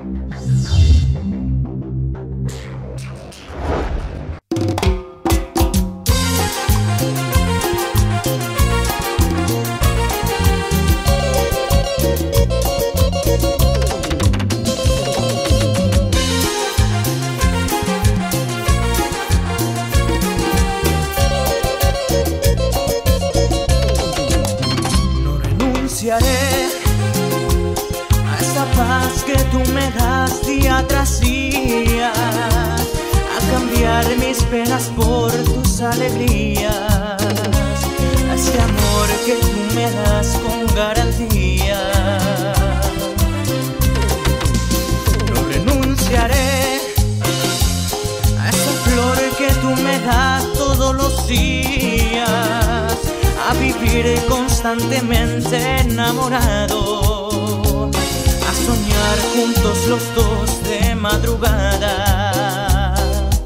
A esa paz que tú me das día tras día, a cambiar mis penas por tus alegrías, a ese amor que tú me das con garantía. No renunciaré a esa flor que tú me das todos los días, a vivir constantemente enamorado, a soñar juntos los dos de madrugada.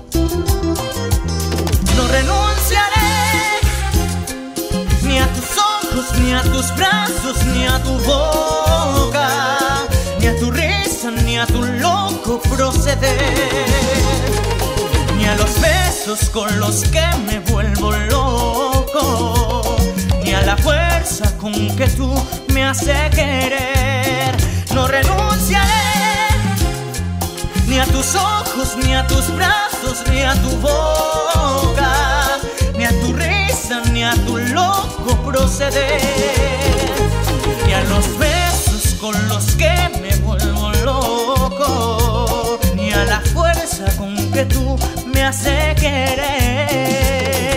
No renunciaré ni a tus ojos, ni a tus brazos, ni a tu boca, ni a tu risa, ni a tu loco proceder, ni a los besos con los que me vuelvo loco, ni a la fuerza con que tú me haces querer. No renunciaré ni a tus ojos, ni a tus brazos, ni a tu boca, ni a tu risa, ni a tu loco proceder, ni a los besos con los que me vuelvo loco, ni a la fuerza con que tú me haces querer.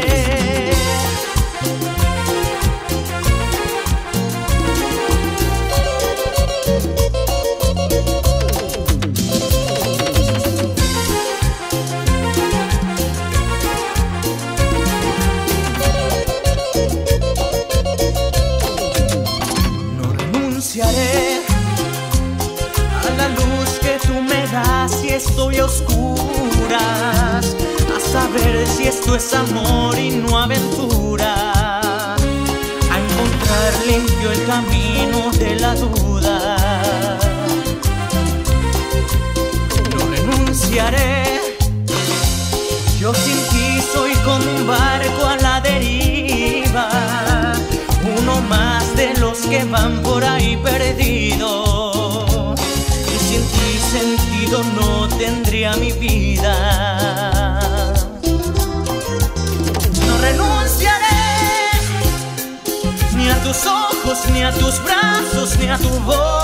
A la luz que tú me das si estoy a oscuras, a saber si esto es amor y no aventura, a encontrar limpio el camino de la duda. No renunciaré, yo sin ti soy como un barco a la deriva, uno más de los que van por ahí perdidos, y sin ti sentido no tendría mi vida. No renunciaré ni a tus ojos, ni a tus brazos, ni a tu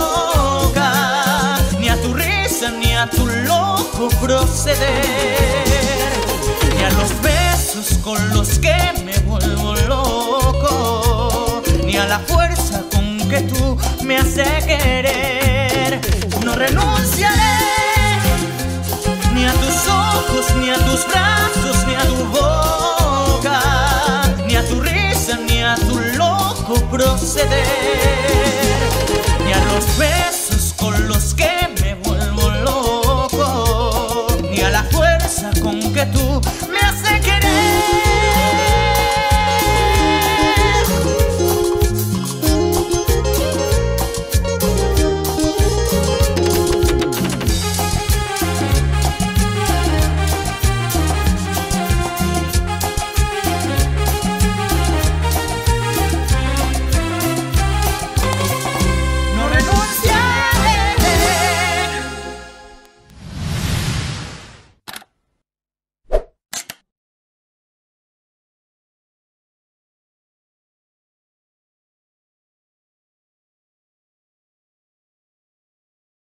boca, ni a tu risa, ni a tu loco proceder, ni a los besos con los que me vuelvo loco, ni a la fuerza con que tú me haces querer. No renunciaré ni a tus ojos, ni a tus brazos, ni a tu boca, ni a tu risa, ni a tu loco proceder,